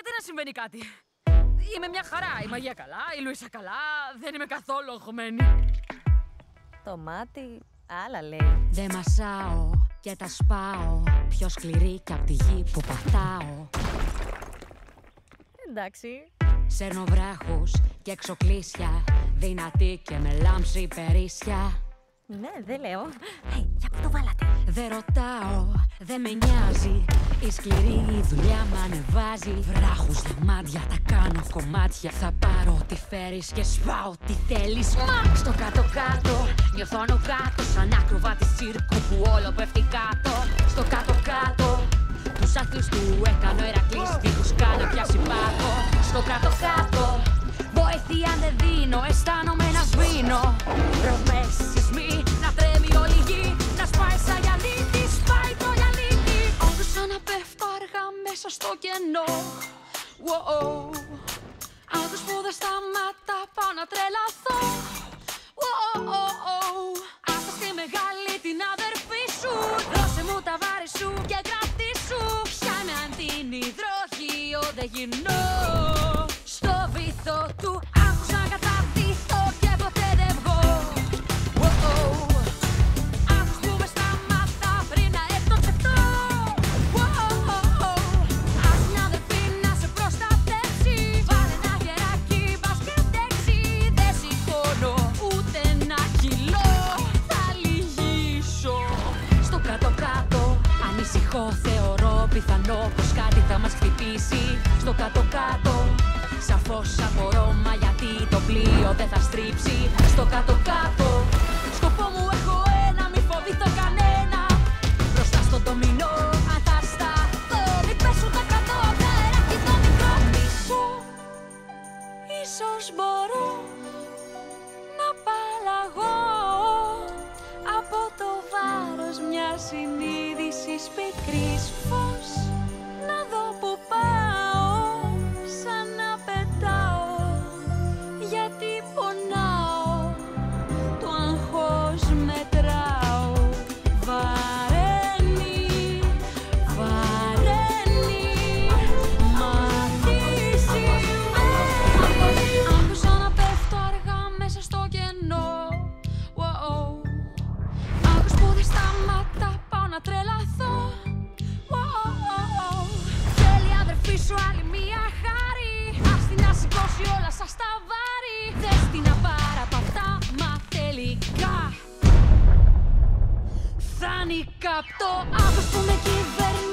γιατί να συμβαίνει κάτι. Είμαι μια χαρά, η Μαγεία καλά, η Λουίσα καλά, δεν είμαι καθόλου αγχωμένη. Το μάτι άλλα λέει. Δεν μασάω και τα σπάω, πιο σκληρή κι απ' τη γη που πατάω. Εντάξει. Σέρνω βράχους και εξοκλήσια, δυνατή και με λάμψη περίσσια. Ναι, δεν λέω. Για πού το βάλατε? Δεν ρωτάω, δεν με νοιάζει. Η σκληρή δουλειά μ' ανεβάζει. Βράχους, διαμάντια, τα κάνω κομμάτια. Θα πάρω ό,τι φέρεις και σπάω τι θέλεις. Μα στο κάτω-κάτω νιωθώνω κάτω, σαν ακροβάτη τσίρκου που όλο πέφτει κάτω. Στο κάτω-κάτω τους άθλους του έκανε ο Ηρακλής, δίχως καν πιάσει πάτο. Στο κάτω-κάτω βοήθεια δεν δίνω, αισθάνομαι να σβήνω. Ρομές, σεισμοί, να τρέμει όλη η γη, να σπάει σαν γυαλίτη, σπάει το γυαλίτη. Άκουσα να πέφτω αργά μέσα στο κενό. Άκου που δεν σταμάτα, πάω να τρελαθώ. Άκου στη μεγάλη την αδερφή σου, δώσε μου τα βάρη σου και κρατήσου. Πια με αν την υδροχείο δεν γυρνώ. Στο βυθό του άκουσα να καταδυθώ και ποτέ δεν βγω. Άκους που με σταμάτα πριν να έρθω τσεφτώ. Άκους μια αδερφή να σε προστατεύσει, βάλε ένα γεράκι μπας και αντέξει. Δεν σηκώνω ούτε ένα κιλό, θα λυγίσω. Στο κάτω-κάτω ανησυχώ, θεωρώ πιθανό πως κάτι θα μας χτυπήσει. Στο κάτω-κάτω σαφώς απορώ, μα γιατί το πλοίο δεν θα στρίψει. Στο κάτω-κάτω σκοπό μου έχω ένα, μη φοβηθώ κανένα. Μπροστά στο ντομινό αν θα σταθώ, μη πέσουν τα κρατώ, τα αεράκι το μικρό. Μισό, ίσως μπορώ να απαλλαγώ από το βάρος μιας συνείδησης πικρής. Φως να δω που πάω, σαν να πετάω, γιατί πονάω, το αγχώς μετράω. Βαραίνει, βαραίνει, μαθήσει με. Άκουσα να πέφτω αργά μέσα στο κενό. Άκους που δεν σταμάτα, πάω να τρελαθώ. Θέλει η αδερφή σου άλλη μία χάρη, ας την να σηκώσει όλα σας τα βάρη. Δες την να πάρα απ' αυτά, μα τελικά θα νικάπτω. Άκους που με κυβερνάει.